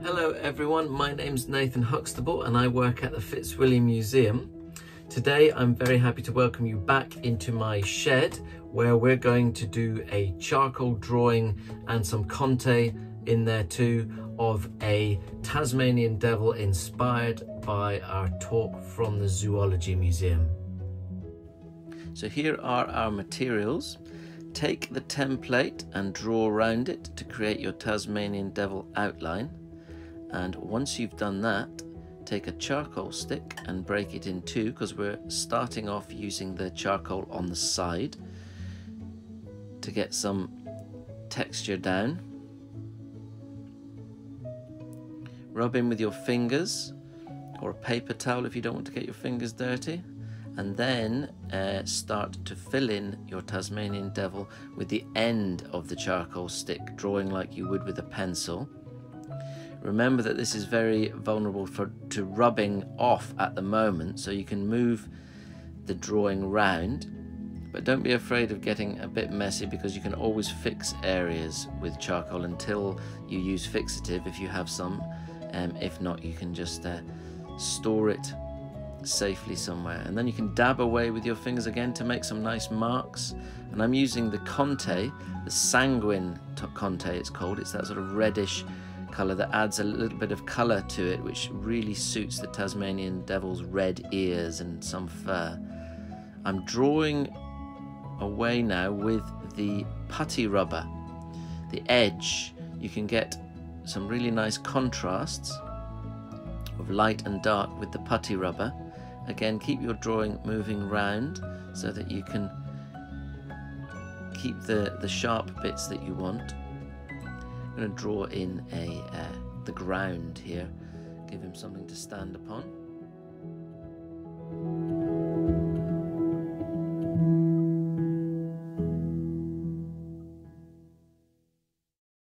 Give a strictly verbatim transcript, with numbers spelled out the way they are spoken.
Hello everyone, my name's Nathan Huxtable and I work at the Fitzwilliam Museum. Today I'm very happy to welcome you back into my shed where we're going to do a charcoal drawing and some conte in there too of a Tasmanian Devil inspired by our talk from the Zoology Museum. So here are our materials. Take the template and draw around it to create your Tasmanian Devil outline. And once you've done that, take a charcoal stick and break it in two, because we're starting off using the charcoal on the side to get some texture down. Rub in with your fingers or a paper towel if you don't want to get your fingers dirty, and then uh, start to fill in your Tasmanian Devil with the end of the charcoal stick, drawing like you would with a pencil. Remember that this is very vulnerable for to rubbing off at the moment, so you can move the drawing round, but don't be afraid of getting a bit messy, because you can always fix areas with charcoal until you use fixative if you have some. Um, if not, you can just uh, store it safely somewhere, and then you can dab away with your fingers again to make some nice marks. And I'm using the conte, the sanguine conte it's called. It's that sort of reddish colour that adds a little bit of colour to it, which really suits the Tasmanian Devil's red ears and some fur. I'm drawing away now with the putty rubber. The edge, you can get some really nice contrasts of light and dark with the putty rubber. Again, keep your drawing moving round so that you can keep the, the sharp bits that you want. I'm going to draw in a uh, the ground here, give him something to stand upon.